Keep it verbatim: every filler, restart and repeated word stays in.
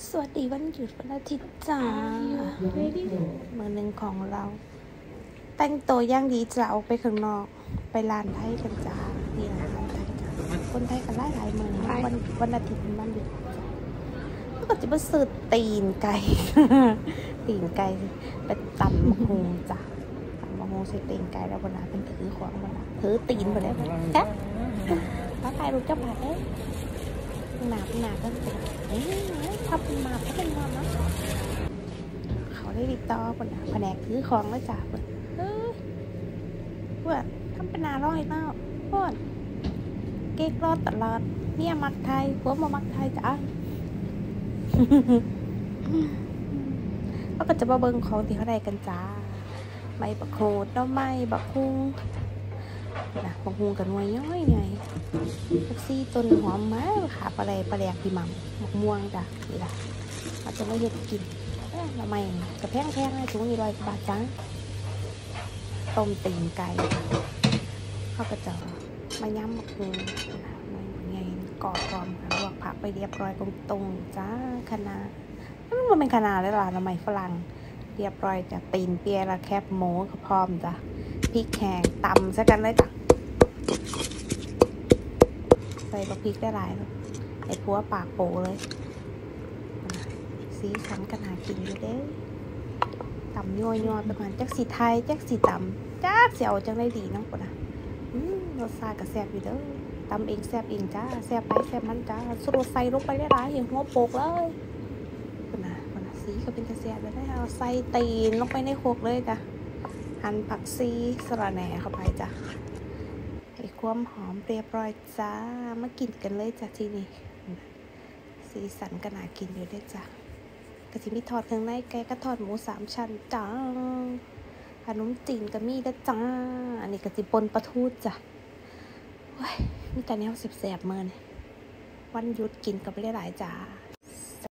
สวัสดีวันหยุดวันอาทิตย์จ้ามือหนึ่งของเราแต่งตัวย่างดีจะออกไปข้างนอกไปร้านไทยกันจ้านี่ร้านไทยจ้าคนไทยกันหลายหลายมือวันวันอาทิตย์มันหยุดจ้าก็จะมาซื้อตีนไก่ตีนไก่ไปตำมะฮงจ้าตำมะฮงใส่ตีนไก่แล้ววันนั้นเป็นถือของวันนั้นถือตีนไปได้ไหมจ๊ะถ้าใครรู้จักผ่านเอ๊ะหนาหนาก็เป็นเอ๊ะทำมาเขาเป็นมาเนาะเขาได้ติดต่อคนแผนกถือของแล้วจ้าเฮ้ยเพื่อนทำเป็นนาร้อยเนาะเพื่อนเก๊กรอดตลอดเนี่ยมักไทยพวกมามักไทยจ้าก็จะมาเบิ้งของที่เขาได้กันจ้าใบบักโขดเนาะใบบักฮุงนะบักฮุงกับหน่วยย่อยไงบักซี่ต้นหอมม้าขาปลาแดปลาแดกพี่หม่ำบักม่วงจ้ะนี่ละเราจะไม่เห็ดกินทำไมกระแพงแพงเลยถุงนี้ร้อยกว่าบาทจ้าต้มตีนไก่ข้าวกระจอกมาย้ำบักฮุงไงกรอบกรอบลวกผักไปเรียบร้อยตรงๆจ้าคณะมันเป็นคณะเลยล่ะทำไมฝรั่งเรียบร้อยจ้ะตีนเปียละแคบหมูก็พร้อมจ้ะพริกแห้งตำซะกันเลยจ้ะใส่พริกได้หลายเลยไอ้พัวปากโปเลยสีสันกันหากินอยู่เด้ตำย่อยๆประมาณจักสีไทยจักสีตำจักเสียวจังได้ดีน้องปะนะรสชาติก็แซ่บอยู่เด้อตำเองแซ่บเองจ้าแซ่บไปแซ่บมันจ้าสุดใส่ลงไปได้หลายเห็นหัวโปกเลยปะนะปะนะสีก็เป็นกระแซ่บเลยได้เอาใส่ตีนลงไปในโคกเลยจ้ะหั่นผักซีสะระแหน่เข้าไปจ้ะให้ความหอมเรียบร้อยจ้ามากินกันเลยจ้ะทีนี้สีสันก็น่ากินอยู่ด้วยจ้ะกะทิมีทอดเครื่องในไก่ก็ทอดหมูสามชั้นจ้าขนมจีนก็มีด้วยจ้าอันนี้กะทิปนปลาทูจ้ะว้ยมีแต่แนวแสบๆเมื่อนี่วันหยุดกินกับไม่ได้หลายจ้า